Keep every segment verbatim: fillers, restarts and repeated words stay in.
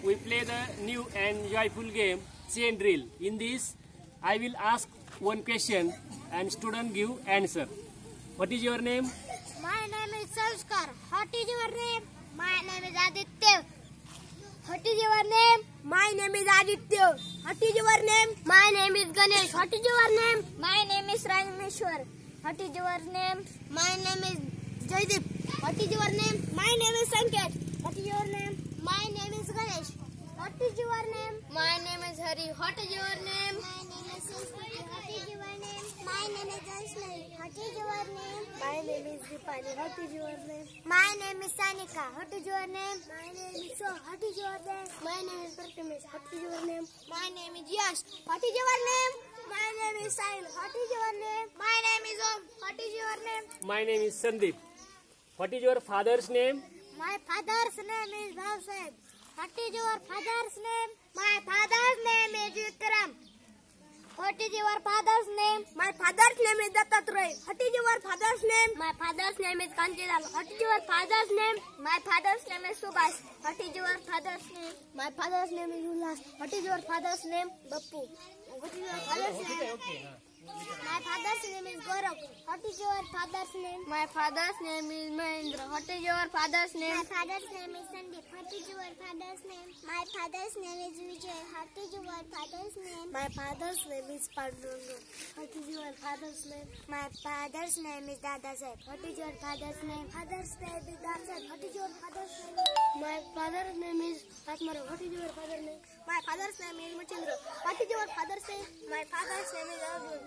we play the new and joyful game chain drill. In this, I will ask one question and student give answer. What is your name? My name is Sanskar. What is your name? My name is Aditya. What is your name? My name is Aditya. What is your name? My name is Ganesh. What is your name? My name is Rameshwar. What is your name? My name is Jaydeep. What is your name? My name is Sanket. What is your name? My name is Ganesh. What is your name? My name is Hari. What is your name? My name is Sanskrit. What is your name? My name is Anshli. What is your name? My name is Dipali. What is your name? My name is Sanika. What is your name? My name is So. What is your name? My name is Prathamesh. What is your name? My name is Yash. What is your name? My name is Sahil. What is your name? My name is Om. What is your name? My name is Sandeep. What is your father's name? My father's name is Bhavsad. What is your father's name? My father's name is Vikram. What is your father's name? My father's name is Dattatray. What is your father's name? My father's name is Kanchilal. What is your father's name? My father's name is Subhash. What is your father's name? My father's name is Ullas. What is your father's name? Bappu. What is your father's name? My father's name is Gaurav. What is your father's name? My father's name is Mahendra. What is your father's name? My father's name is Sandeep. What is your father's name? My father's name is Vijay. What is your father's name? My father's name is Panduranga. What is your father's name? My father's name is Dada Saib. What is your father's name? Father's name is Dada Saib. What is your father's name? My father's name is Atmara. What is your father's name? My father's name is Machindra. What is your father's name? My father's name is Arjun.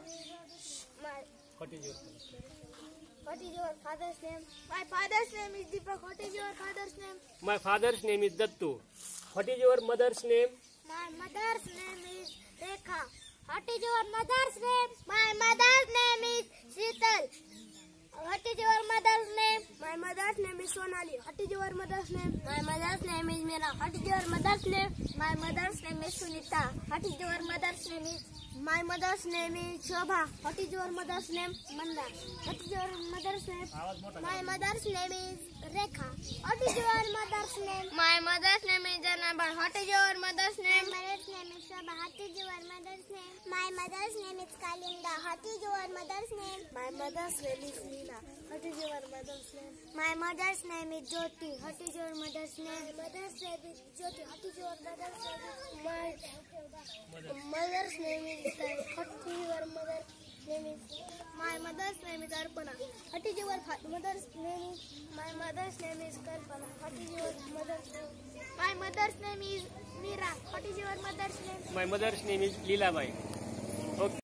My What is your father's name? What is your father's name? My father's name is Deepak. What is your father's name? My father's name is Dattu. What is your mother's name? My mother's name is Rekha. What is your mother's name? My mother's name is Sheetal. What is your mother's name? My mother's name is Sonali. What is your mother's name? My mother's name is Meera. What is your mother's name? My mother's name is Sunita. What is your mother's name is? My mother's name is Shobha. What is your mother's name? Manda. What is your mother's name? My mother's name is Rekha. What is your mother's name? My mother's name is Janabar. What is your mother's name? My mother's name is Shobha. What is your mother's name? My mother's name is Kalinda. What is your mother's name? My mother's name is Leela. What is your mother's name? My mother's name is Jyoti. What is your mother's name? My mother's name is Jyoti. What is your mother's name? My mother's name is Sai. What is your mother's name is? My mother's name is Arpana. What is your mother's name is? My mother's name is Kalpana. What is your mother's name? My mother's name is Meera. What is your mother's name? My mother's name is Leelabai. Okay.